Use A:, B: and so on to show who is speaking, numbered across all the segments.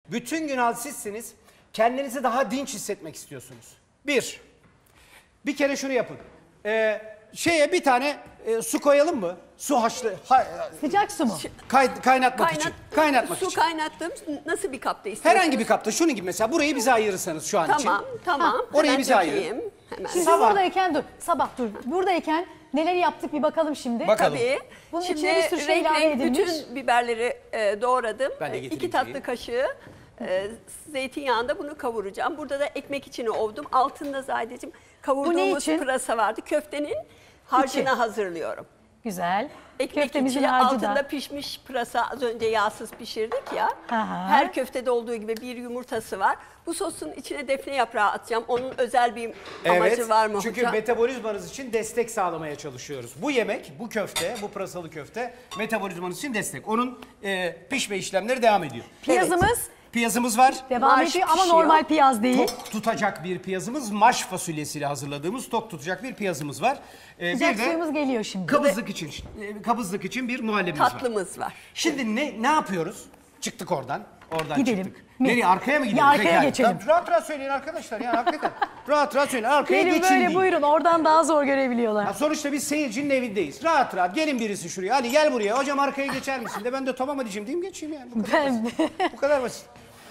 A: Bütün gün halsizsiniz. Kendinizi daha dinç hissetmek istiyorsunuz. Bir kere şunu yapın. Bir tane su koyalım mı? Su
B: Sıcak su mu?
A: Kaynatmak için.
C: Su kaynattım. Nasıl bir kapta istiyorsunuz?
A: Herhangi bir kapta. Şunun gibi mesela. Burayı bize ayırırsanız şu an için.
C: Tamam.
A: Orayı
C: Hemen
A: bize ayırın.
C: dökeyim. Hemen.
B: Şimdi
A: Sabah.
B: buradayken buradayken neler yaptık bir bakalım şimdi.
A: Bakalım.
C: Tabii.
B: Bunun
C: Şimdi
B: içine bir sürü şey ilave
C: renk
B: edilmiş.
C: bütün biberleri doğradım.
A: Ben de getireyim
C: 2 tatlı
A: şeyi.
C: kaşığı zeytinyağında bunu kavuracağım. Burada da ekmek içini ovdum. Altında Zahideciğim kavurduğumuz
B: için?
C: pırasa vardı. Köftenin harcını hazırlıyorum.
B: Güzel.
C: Ekmek
B: Köftemizin
C: içi
B: harcı
C: altında
B: da.
C: pişmiş pırasa, az önce yağsız pişirdik ya.
B: Aha.
C: Her köftede olduğu gibi bir yumurtası var. Bu sosun içine defne yaprağı atacağım. Onun özel bir amacı var mı
A: çünkü
C: hocam?
A: metabolizmanız için destek sağlamaya çalışıyoruz. Bu yemek, bu köfte, bu pırasalı köfte metabolizmanız için destek. Onun pişme işlemleri devam ediyor. Piyazımız var.
B: Devam
C: Maş
B: ediyor ama
C: pişiyor.
B: normal piyaz değil.
A: Tok tutacak bir piyazımız, maş fasulyesiyle hazırladığımız tok tutacak bir piyazımız var.
B: Sıcak suyumuz geliyor şimdi.
A: Kabızlık için bir muhallebimiz var.
C: Tatlımız var.
A: Şimdi ne yapıyoruz? Çıktık oradan.
B: Gidelim.
A: Çıktık. Nereye? Arkaya mı gidelim?
B: Ya arkaya
A: Pekala.
B: geçelim.
A: Tamam, rahat söyleyin arkadaşlar. Yani hakikaten. rahat söyleyin. Arkaya
B: Gelin
A: geçin
B: böyle
A: deyin.
B: buyurun, oradan daha zor görebiliyorlar.
A: Ya sonuçta biz seyircinin evindeyiz. Rahat gelin birisi şuraya. Hadi gel buraya. Hocam arkaya geçer misin de ben de tamam hadicim diyeyim geçeyim yani. Bu kadar basit.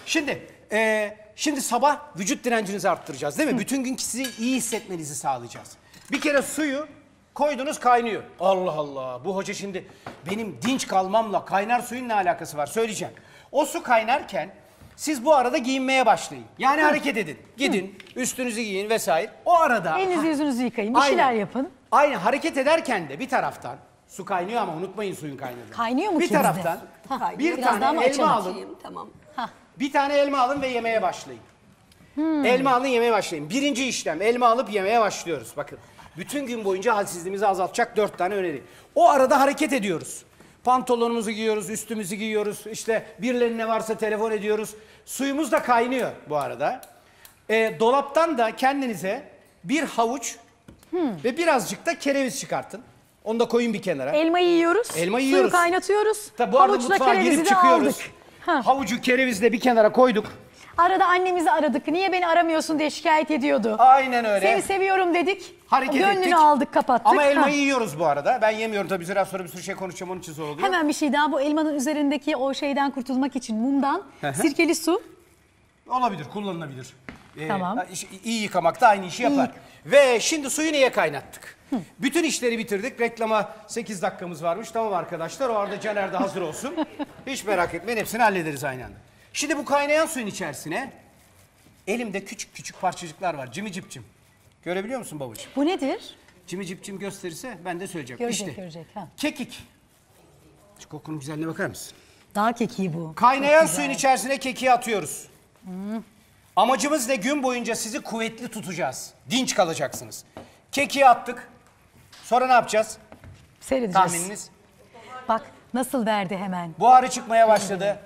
A: Şimdi sabah vücut direncinizi arttıracağız değil mi? Bütün gün sizi iyi hissetmenizi sağlayacağız. Bir kere suyu koydunuz kaynıyor. Allah Allah, bu hoca şimdi benim dinç kalmamla kaynar suyun ne alakası var söyleyeceğim. O su kaynarken siz bu arada giyinmeye başlayın. Yani hareket edin. Gidin, üstünüzü giyin vesaire. O arada...
B: Elinizi yüzünüzü yıkayın, bir şeyler yapın.
A: Aynen, hareket ederken de bir taraftan su kaynıyor ama unutmayın suyun kaynadığını.
B: Kaynıyor mu
A: Bir
B: ki bizde?
A: taraftan bir
B: Biraz daha mı
A: tane elma
B: açalım?
A: alın.
C: Tamam.
A: Bir tane elma alın ve yemeye başlayın. Elma alın, yemeye başlayın. Birinci işlem, elma alıp yemeye başlıyoruz. Bakın, bütün gün boyunca halsizliğimizi azaltacak 4 tane öneri. O arada hareket ediyoruz. Pantolonumuzu giyiyoruz, üstümüzü giyiyoruz. İşte birilerine varsa telefon ediyoruz. Suyumuz da kaynıyor bu arada. Dolaptan da kendinize bir havuç ve birazcık da kereviz çıkartın. Onu da koyun bir kenara.
B: Elmayı yiyoruz.
A: Elmayı yiyoruz.
B: Suyu kaynatıyoruz.
A: Tabii bu arada
B: Havuçla
A: mutfağa
B: kerevizi
A: girip
B: de
A: çıkıyoruz.
B: aldık.
A: Havucu, kerevizi de bir kenara koyduk.
B: Arada annemizi aradık. Niye beni aramıyorsun diye şikayet ediyordu.
A: Aynen öyle.
B: Seni seviyorum dedik.
A: Hareket
B: Gönlünü
A: ettik.
B: aldık, kapattık.
A: Ama elmayı yiyoruz bu arada. Ben yemiyorum tabii, biraz sonra bir sürü şey konuşacağım, onun için zor oluyor.
B: Hemen bir şey daha, bu elmanın üzerindeki o şeyden kurtulmak için mumdan sirkeli su.
A: Olabilir, kullanılabilir.
B: Tamam.
A: İyi yıkamak da aynı işi yapar. Ve şimdi suyu niye kaynattık? Bütün işleri bitirdik. Reklama 8 dakikamız varmış. Tamam arkadaşlar, o arada Caner de hazır olsun. Hiç merak etmeyin, hepsini hallederiz aynı anda. Şimdi bu kaynayan suyun içerisine elimde küçük küçük parçacıklar var. Cimicipcim. Görebiliyor musun babacığım?
B: Bu nedir?
A: Cimicipcim gösterirse ben de söyleyeceğim.
B: Görecek. Ha.
A: Kekik. Şu kokunun güzelliğine bakar mısın?
B: Dağ kekiği bu.
A: Kaynayan suyun içerisine kekiği atıyoruz. Amacımız ne? Gün boyunca sizi kuvvetli tutacağız. Dinç kalacaksınız. Kekiği attık. Sonra ne yapacağız?
B: Seyredeceğiz.
A: Tahmininiz?
B: Bak nasıl verdi hemen.
A: Buharı çıkmaya başladı.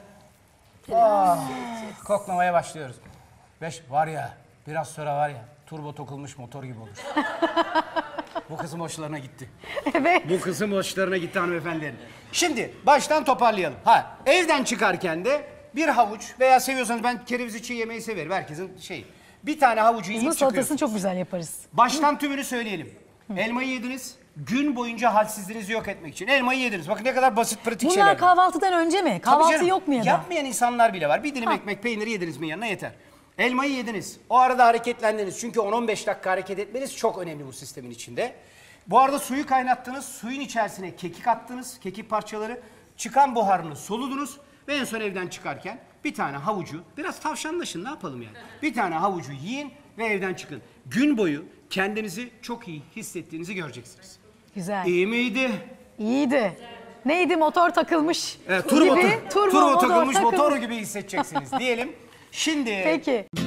A: Koklamaya başlıyoruz. Biraz sonra var ya, turbo tokulmuş motor gibi olur. Bu kızım hoşlarına gitti.
B: Evet.
A: Bu kızım hoşlarına gitti hanımefendilerin. Şimdi baştan toparlayalım. Evden çıkarken de bir havuç veya seviyorsanız, ben kerevizi çiğ yemeyi severim. Herkesin şeyi. Bir tane havucu yiyip
B: Bunun
A: çıkıyorsunuz.
B: salatasını çok güzel yaparız.
A: Baştan tümünü söyleyelim. Elmayı yediniz. Gün boyunca halsizliğinizi yok etmek için elmayı yediniz. Bakın ne kadar basit, pratik şeyler.
B: Bunlar kahvaltıdan önce mi?
A: Tabii
B: Kahvaltı
A: canım,
B: yok mu ya da?
A: Yapmayan insanlar bile var. Bir dilim ekmek, peyniri yediniz mi yanına yeter. Elmayı yediniz. O arada hareketlendiniz. Çünkü 10-15 dakika hareket etmeniz çok önemli bu sistemin içinde. Bu arada suyu kaynattınız. Suyun içerisine kekik attınız. Kekik parçaları. Çıkan buharını soludunuz. Ve en son evden çıkarken bir tane havucu, biraz tavşanlaşın, ne yapalım yani. Bir tane havucu yiyin ve evden çıkın. Gün boyu kendinizi çok iyi hissettiğinizi göreceksiniz.
B: Güzel.
A: İyi miydi?
B: İyiydi. Neydi, motor takılmış
A: Turbo
B: gibi.
A: takılmış motor gibi hissedeceksiniz diyelim. Şimdi...
B: Peki.